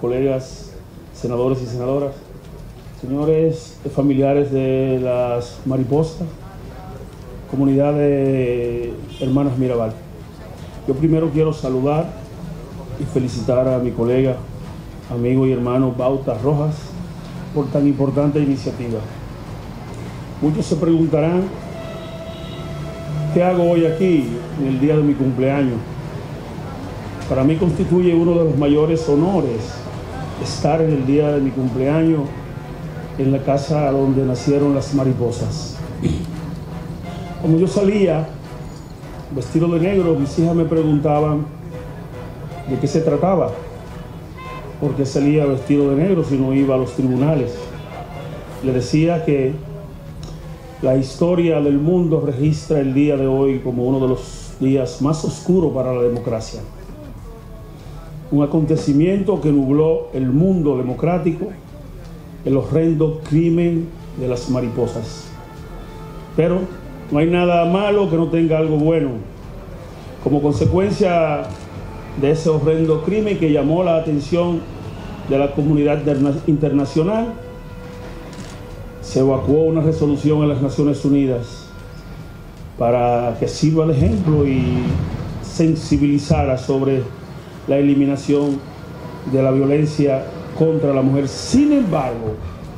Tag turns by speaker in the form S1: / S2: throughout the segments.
S1: colegas senadores y senadoras, señores familiares de las mariposas, comunidad de hermanas Mirabal. Yo primero quiero saludar y felicitar a mi colega, amigo y hermano Bauta Rojas por tan importante iniciativa. Muchos se preguntarán, ¿qué hago hoy aquí en el día de mi cumpleaños? Para mí constituye uno de los mayores honores estar en el día de mi cumpleaños en la casa donde nacieron las mariposas. Como yo salía vestido de negro, mis hijas me preguntaban de qué se trataba, por qué salía vestido de negro si no iba a los tribunales. Le decía que la historia del mundo registra el día de hoy como uno de los días más oscuros para la democracia. Un acontecimiento que nubló el mundo democrático, el horrendo crimen de las mariposas. Pero no hay nada malo que no tenga algo bueno. Como consecuencia de ese horrendo crimen que llamó la atención de la comunidad internacional, se evacuó una resolución en las Naciones Unidas para que sirva de ejemplo y sensibilizara sobre la eliminación de la violencia contra la mujer. Sin embargo,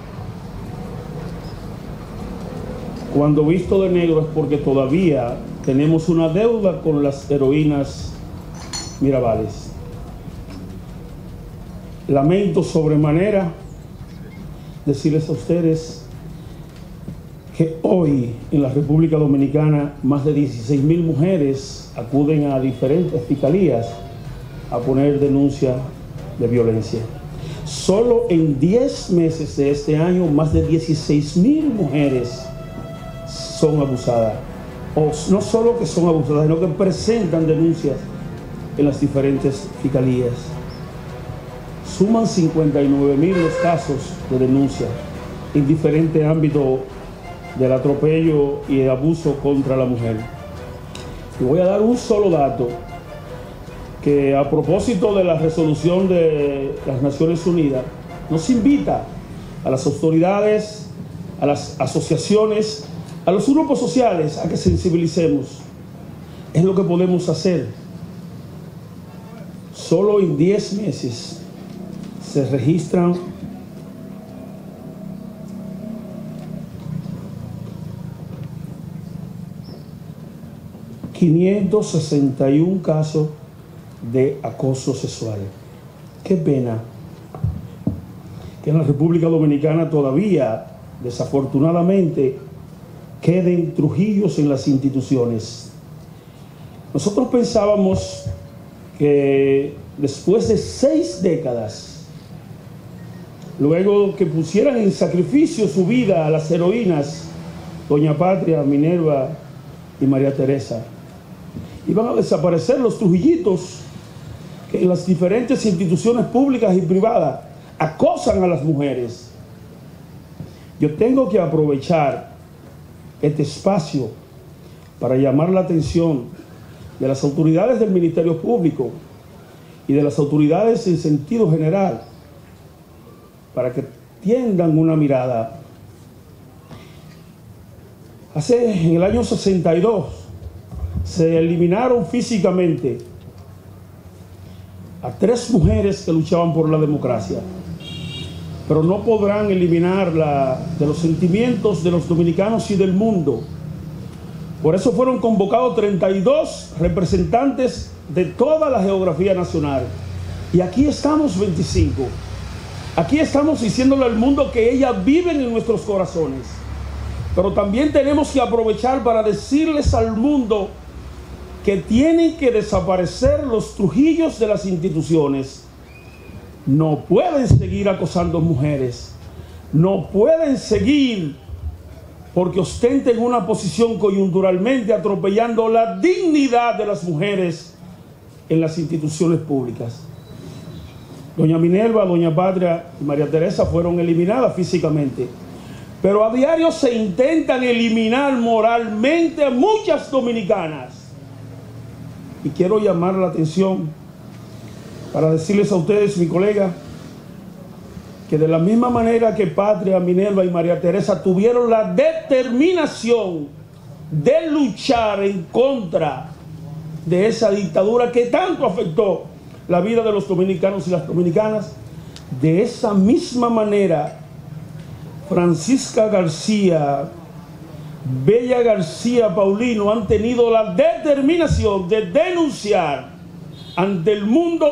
S1: cuando visto de negro es porque todavía tenemos una deuda con las heroínas Mirabales. Lamento sobremanera decirles a ustedes que hoy en la República Dominicana más de 16,000 mujeres acuden a diferentes fiscalías a poner denuncia de violencia. Solo en 10 meses de este año, más de 16,000 mujeres son abusadas. O no solo que son abusadas, sino que presentan denuncias en las diferentes fiscalías. Suman 59,000 los casos de denuncia en diferentes ámbitos del atropello y el abuso contra la mujer. Y voy a dar un solo dato, que a propósito de la resolución de las Naciones Unidas, nos invita a las autoridades, a las asociaciones, a los grupos sociales a que sensibilicemos. Es lo que podemos hacer. Solo en 10 meses se registran 561 casos de acoso sexual. Qué pena que en la República Dominicana todavía, desafortunadamente, queden Trujillos en las instituciones. Nosotros pensábamos que después de 6 décadas, luego que pusieran en sacrificio su vida a las heroínas Doña Patria, Minerva y María Teresa, iban a desaparecer los Trujillitos que en las diferentes instituciones públicas y privadas acosan a las mujeres. Yo tengo que aprovechar este espacio para llamar la atención de las autoridades del Ministerio Público y de las autoridades en sentido general para que tiendan una mirada. En el año 62 se eliminaron físicamente a 3 mujeres que luchaban por la democracia, pero no podrán eliminarla de los sentimientos de los dominicanos y del mundo. Por eso fueron convocados 32 representantes de toda la geografía nacional. Y aquí estamos 25. Aquí estamos diciéndole al mundo que ellas viven en nuestros corazones. Pero también tenemos que aprovechar para decirles al mundo que tienen que desaparecer los Trujillos de las instituciones. No pueden seguir acosando mujeres. No pueden seguir porque ostenten una posición coyunturalmente atropellando la dignidad de las mujeres en las instituciones públicas. Doña Minerva, Doña Patria y María Teresa fueron eliminadas físicamente, pero a diario se intentan eliminar moralmente a muchas dominicanas. Y quiero llamar la atención para decirles a ustedes, mi colega, que de la misma manera que Patria, Minerva y María Teresa tuvieron la determinación de luchar en contra de esa dictadura que tanto afectó la vida de los dominicanos y las dominicanas, de esa misma manera Francisca García, Bella García Paulino han tenido la determinación de denunciar ante el mundo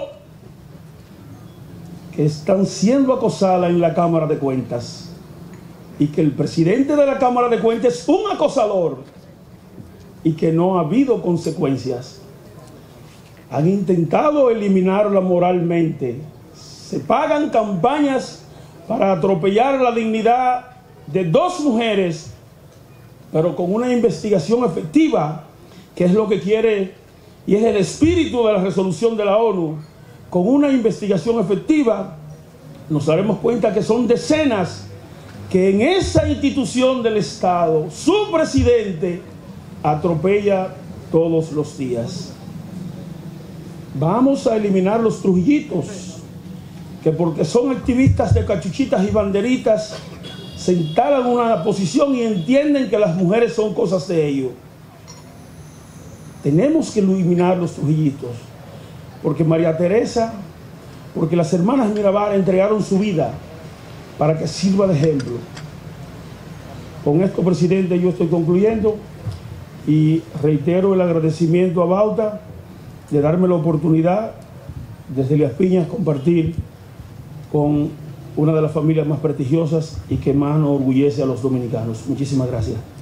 S1: que están siendo acosadas en la Cámara de Cuentas y que el presidente de la Cámara de Cuentas es un acosador y que no ha habido consecuencias. Han intentado eliminarla moralmente. Se pagan campañas para atropellar la dignidad de dos mujeres, pero con una investigación efectiva, que es lo que quiere y es el espíritu de la resolución de la ONU. Con una investigación efectiva nos daremos cuenta que son decenas que en esa institución del Estado su presidente atropella todos los días. Vamos a eliminar los Trujillitos, que porque son activistas de cachuchitas y banderitas se instalan en una posición y entienden que las mujeres son cosas de ellos. Tenemos que eliminar los Trujillitos, porque María Teresa, porque las hermanas Mirabal entregaron su vida para que sirva de ejemplo. Con esto, presidente, yo estoy concluyendo y reitero el agradecimiento a Bauta de darme la oportunidad desde Elías Piñas compartir con una de las familias más prestigiosas y que más nos orgullece a los dominicanos. Muchísimas gracias.